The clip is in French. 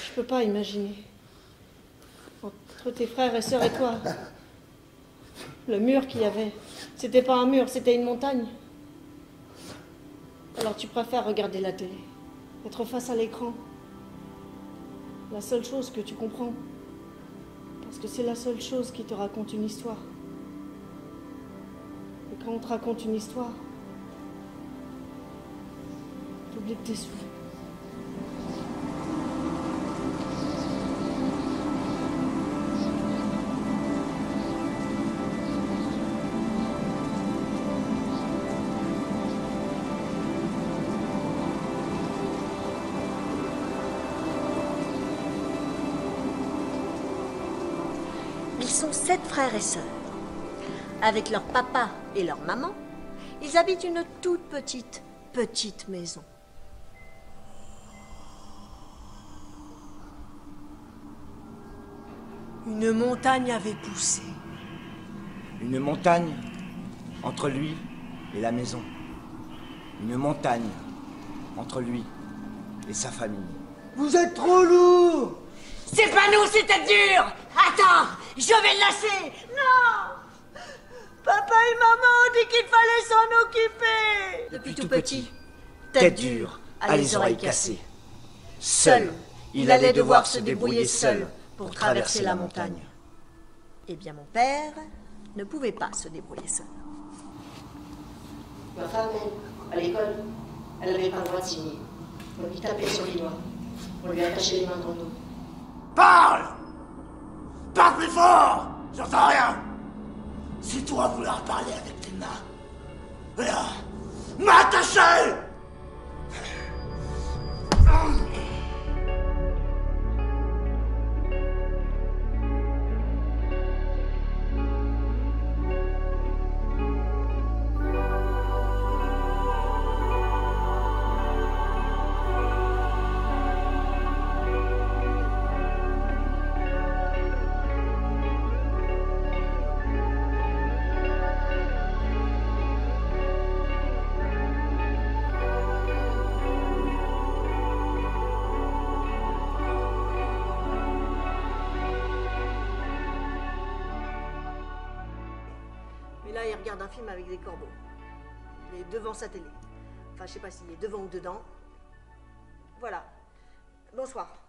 Je peux pas imaginer. Entre tes frères et sœurs et toi, le mur qu'il y avait, c'était pas un mur, c'était une montagne. Alors tu préfères regarder la télé, être face à l'écran. La seule chose que tu comprends. Parce que c'est la seule chose qui te raconte une histoire. Et quand on te raconte une histoire, t'oublies que t'es sourd. Ils sont 7 frères et sœurs. Avec leur papa et leur maman, ils habitent une toute petite maison. Une montagne avait poussé. Une montagne entre lui et la maison. Une montagne entre lui et sa famille. Vous êtes trop lourd! C'est pas nous, c'est tête dure! Attends, je vais le lâcher! Non! Papa et maman ont dit qu'il fallait s'en occuper! Depuis tout petit, tête dure, à les oreilles cassées. Seul, il allait devoir se débrouiller seul pour traverser la montagne. Eh bien, mon père ne pouvait pas se débrouiller seul. Ma femme, elle, à l'école, elle n'avait pas le droit de signer. On lui tapait sur les doigts. On lui attachait les mains dans le dos. Parle! Parle plus fort! J'entends rien! C'est toi vouloir parler avec tes mains. Voilà! M'attacher! Et là, il regarde un film avec des corbeaux. Il est devant sa télé. Enfin, je sais pas s'il est devant ou dedans. Voilà. Bonsoir.